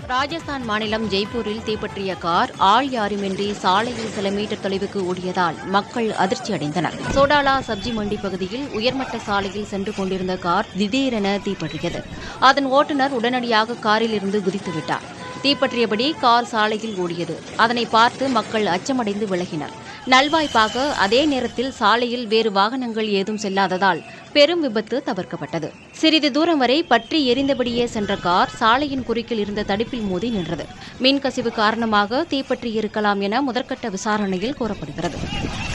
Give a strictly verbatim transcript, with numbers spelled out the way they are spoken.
ராஜஸ்தான் மாநிலம் ஜெய்ப்பூரில் தீப்பற்றிய கார் ஆள் யாருமின்றி சாலையில் சில மீட்டர் தொலைவுக்கு ஓடியதால் மக்கள் அதிர்ச்சி அடைந்தனர். சோடாலா சப்ஜி மண்டி பகுதியில் உயர்மட்ட சாலையில் சென்று கொண்டிருந்த கார் திடீரென தீப்பற்றியது. அதன் ஓட்டுநர் உடனடியாக காரில் இருந்து குதித்துவிட்டார். தீப்பற்றியபடி கார் சாலையில் ஓடியது. அதனை பார்த்து மக்கள் அச்சமடைந்து விலகினர். நல்வாய்ப்பாக அதே நேரத்தில் சாலையில் வேறு வாகனங்கள் ஏதும் செல்லாததால் பெரும் விபத்து தவிர்க்கப்பட்டது. சிறிது தூரம் வரை பற்றி எரிந்தபடியே சென்ற கார் சாலையின் குறுக்கில் இருந்த தடுப்பில் மோதி நின்றது. மின்கசிவு காரணமாக தீப்பற்றி இருக்கலாம் என முதற்கட்ட விசாரணையில் கூறப்படுகிறது.